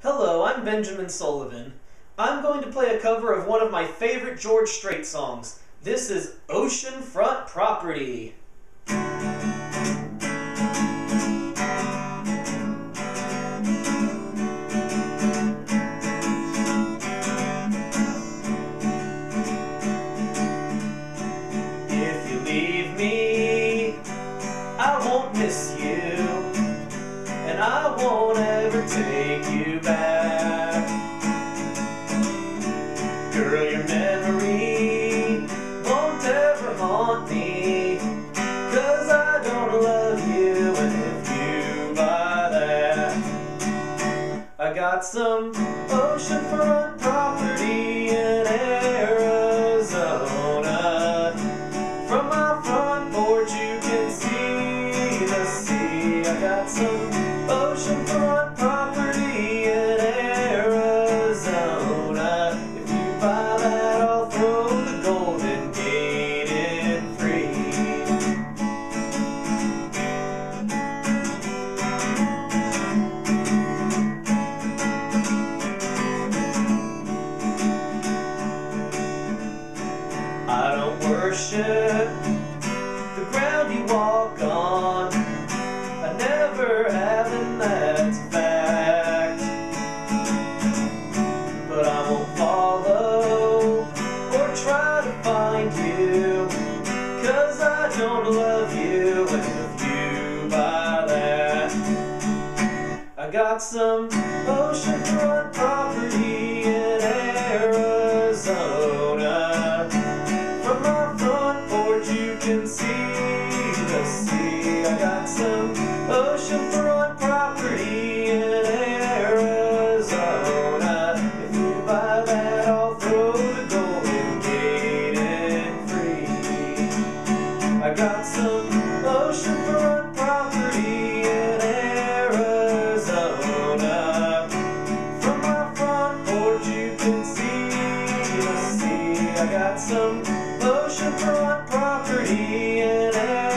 Hello, I'm Benjamin Sullivan. I'm going to play a cover of one of my favorite George Strait songs. This is Oceanfront Property. If you leave me, I won't miss you, and I won't ever take you back. Girl, your memory won't ever haunt me, 'cause I don't love you, and if you buy that, I got some oceanfront property in Arizona. From my front porch you can see the sea. I got some oceanfront property in Arizona. If you buy that, I'll throw the Golden Gate in free. I don't worship the ground you walk on. I never have, and that's a fact. But I won't follow or try to find you, 'cause I don't love you, and if you buy that, I got some oceanfront property in Arizona. From my front porch you can see the sea. I got some oceanfront property in Arizona. If you buy that, I'll throw the Golden Gate in free. I got some oceanfront property in Arizona. From my front porch you can see the sea. I got some oceanfront property in Arizona.